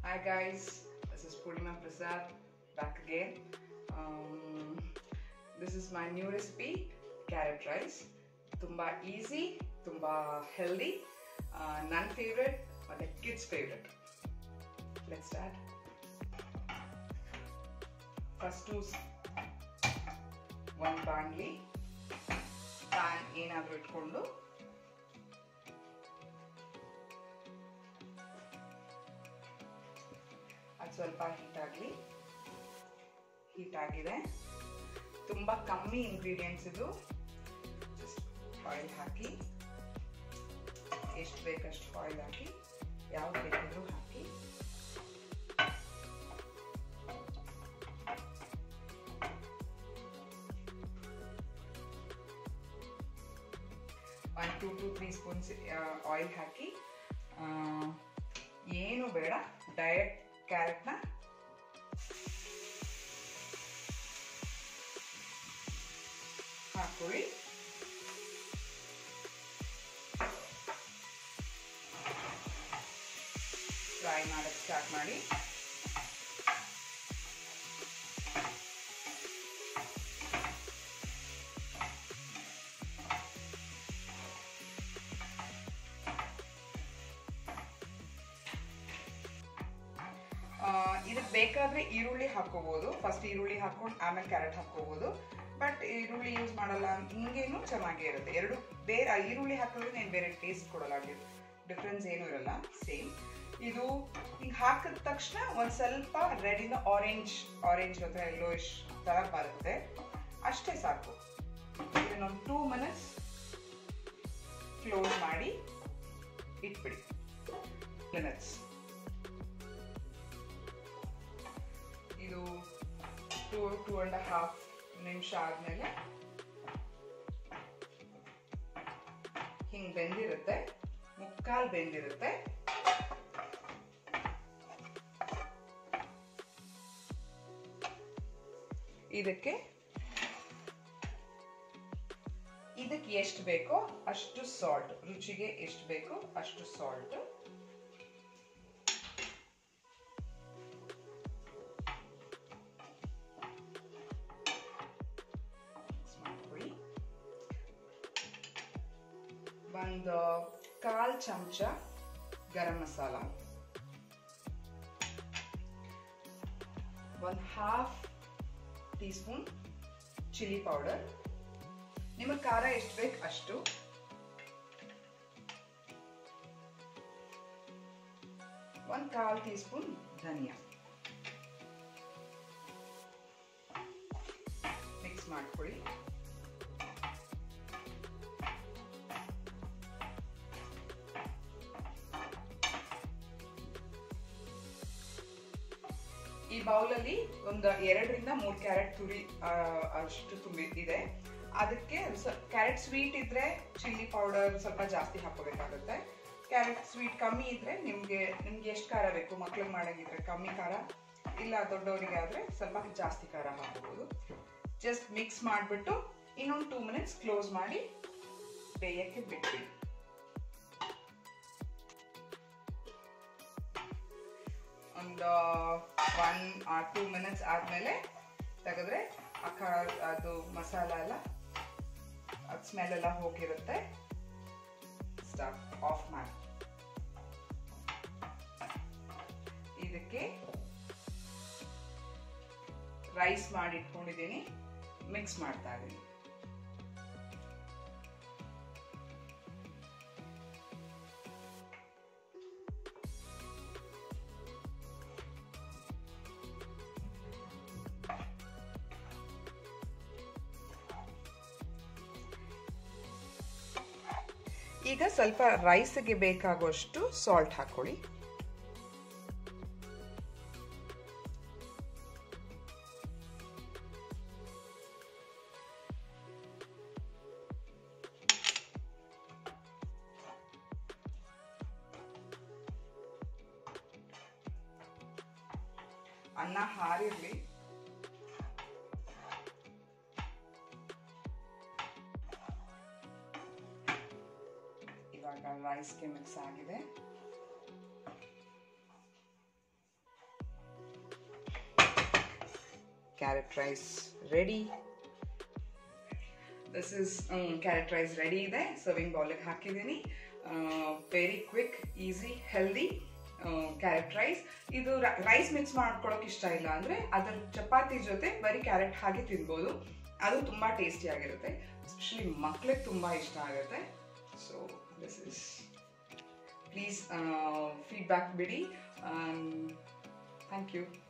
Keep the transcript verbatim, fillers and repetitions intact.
Hi guys, this is Poornima Prasad back again. Um, this is my new recipe, carrot rice. Tumba easy, tumba healthy. Uh, Nan favorite, or the kids favorite. Let's start. First choose one bandli. Pan ಏನಾದರೂ ಇಟ್ಕೊಂಡು ಅದು ಸ್ವಲ್ಪ heat ಆಗಲಿ. Heat ಆಗಿದೆ. ತುಂಬ ಕಮ್ಮಿ ingredients ಇದು. Just oil ಹಾಕಿ, ಎಷ್ಟು ಬೇಕಷ್ಟು ಆಯಿಲ್ ಹಾಕಿ, ಯಾವ್ದು ಬೇಕಿದ್ರೂ ಹಾಕಿ. One two two three spoons oil ಹಾಕಿ, ಏನು ಬೇಡ, ಡೈರೆಕ್ಟ್ ಕ್ಯಾರೆಟ್ನ ಹಾಕೊಳ್ಳಿ. ಫ್ರೈ ಮಾಡೋಕ್ಕೆ ಸ್ಟಾರ್ಟ್ ಮಾಡಿ. ಇದಕ್ಕೆ ಬೇಕಾದ್ರೆ ಈರುಳ್ಳಿ ಹಾಕೋಬಹುದು. ಫಸ್ಟ್ ಈರುಳ್ಳಿ ಹಾಕೊಂಡು ಆಮೇಲೆ ಕ್ಯಾರೆಟ್ ಹಾಕೋಬಹುದು. ಬಟ್ ಈರುಳ್ಳಿ ಯೂಸ್ ಮಾಡಲ್ಲ, ಹಿಂಗೇನು ಚೆನ್ನಾಗೇ ಇರುತ್ತೆ. ಎರಡು ಬೇರೆ ಈರುಳ್ಳಿ ಹಾಕಿದ್ರೆ నేను ಬೇರೆ ಟೇಸ್ಟ್ ಕೊಡಲ್ಲ, ಡಿಫ್ರೆನ್ಸ್ ಏನೂ ಇರಲ್ಲ, ಸೇಮ್. ಇದು ಹಿಂಗೆ ಹಾಕಿದ ತಕ್ಷಣ ಒಂದು ಸ್ವಲ್ಪ ರೆಡಿಂದ ಆರೆಂಜ್ ಆರೆಂಜ್ ಅಥವಾ ಯೆಲ್ಲೋಯಿಶ್ ಥರ ಬರುತ್ತೆ, ಅಷ್ಟೇ ಸಾಕು. ಇದನ್ನೊಂದು ಟೂ ಮಿನಿಟ್ಸ್ ಕ್ಲೋಸ್ ಮಾಡಿ ಇಟ್ಬಿಡಿ. ಮಿನಿಟ್ಸ್ ಇದು ಟೂ ಟೂ ಆ್ಯಂಡ್ ಹಾಫ್ ನಿಮಿಷ ಆದಮೇಲೆ ಹಿಂಗೆ ಬೆಂದಿರುತ್ತೆ, ಮುಕ್ಕಾಲು ಬೆಂದಿರುತ್ತೆ. ಇದಕ್ಕೆ ಇದಕ್ಕೆ ಎಷ್ಟು ಬೇಕೋ ಅಷ್ಟು ಸಾಲ್ಟ್, ರುಚಿಗೆ ಎಷ್ಟು ಬೇಕೋ ಅಷ್ಟು ಸಾಲ್ಟ್. ಒಂದು ಕಾಲ್ ಚಮಚ ಗರಂ ಮಸಾಲ, ಒಂದು half teaspoon chilli powder, ನಿಮಗೆ ಖಾರ ಎಷ್ಟು ಬೇಕು ಅಷ್ಟು, ಒಂದು ಕಾಲ್ ಟೀ ಸ್ಪೂನ್ ಧನಿಯಾ. ಮಿಕ್ಸ್ ಮಾಡ್ಕೊಳ್ಳಿ. ಈ ಬೌಲಲ್ಲಿ ಒಂದು ಎರಡರಿಂದ ಮೂರು ಕ್ಯಾರೆಟ್ ತುರಿ ಅಷ್ಟು ತುಂಬಿ ಇದೆ. ಅದಕ್ಕೆ ಕ್ಯಾರೆಟ್ ಸ್ವೀಟ್ ಇದ್ರೆ ಚಿಲ್ಲಿ ಪೌಡರ್ ಸ್ವಲ್ಪ ಜಾಸ್ತಿ ಹಾಕೋಬೇಕಾಗುತ್ತೆ. ಕ್ಯಾರೆಟ್ ಸ್ವೀಟ್ ಕಮ್ಮಿ ಇದ್ರೆ ನಿಮಗೆ ನಿಮ್ಗೆ ಎಷ್ಟು ಖಾರ ಬೇಕು, ಮಕ್ಳಿಗೆ ಮಾಡೋಂಗಿದ್ರೆ ಕಮ್ಮಿ ಖಾರ, ಇಲ್ಲ ದೊಡ್ಡವರಿಗೆ ಆದರೆ ಸ್ವಲ್ಪ ಜಾಸ್ತಿ ಖಾರ ಹಾಕೋಬಹುದು. ಜಸ್ಟ್ ಮಿಕ್ಸ್ ಮಾಡಿಬಿಟ್ಟು ಇನ್ನೊಂದು ಟೂ ಮಿನಿಟ್ಸ್ ಕ್ಲೋಸ್ ಮಾಡಿ ಬೇಯಕ್ಕೆ ಬಿಟ್ಬಿಡಿ. ಒಂದು ಒನ್ ಆರ್ ಟೂ ಮಿನಿಟ್ಸ್ ಆದಮೇಲೆ ತೆಗೆದ್ರೆ ಅಕ್ಕ ಅದು ಮಸಾಲ ಎಲ್ಲ ಅದು ಸ್ಮೆಲ್ ಎಲ್ಲ ಹೋಗಿರುತ್ತೆ. ಸ್ಟಾಪ್ ಆಫ್ ಮಾಡಿ ಇದಕ್ಕೆ ರೈಸ್ ಮಾಡಿ ಇಟ್ಕೊಂಡಿದ್ದೀನಿ, ಮಿಕ್ಸ್ ಮಾಡ್ತಾ ಇದ್ದೀನಿ. ಈಗ ಸ್ವಲ್ಪ ರೈಸ್ಗೆ ಬೇಕಾಗುವಷ್ಟು ಸಾಲ್ಟ್ ಹಾಕೊಳ್ಳಿ. ಅನ್ನ ಹಾರಿರ್ಲಿ. ಇವಾಗ ರೈಸ್ಗೆ ಮಿಕ್ಸ್ ಆಗಿದೆ. Carrot rice ready. This is carrot rice ready ಇದೆ. ಸರ್ವಿಂಗ್ ಬೌಲಿಗೆ ಹಾಕಿದ್ದೀನಿ. Very quick, easy, healthy carrot rice. ಇದು ರೈಸ್ ಮಿಕ್ಸ್ ಮಾಡ್ಕೊಳ್ಳೋಕೆ ಇಷ್ಟ ಇಲ್ಲ ಅಂದರೆ ಅದರ ಚಪಾತಿ ಜೊತೆ ಬರೀ ಕ್ಯಾರೆಟ್ ಹಾಗೆ ತಿನ್ಬೋದು. ಅದು ತುಂಬ ಟೇಸ್ಟಿಯಾಗಿರುತ್ತೆ. ಎಸ್ಪೆಷಲಿ ಮಕ್ಳಿಗೆ ತುಂಬ ಇಷ್ಟ ಆಗುತ್ತೆ. So this is, please feedback ಬಿಡಿ. Thank you.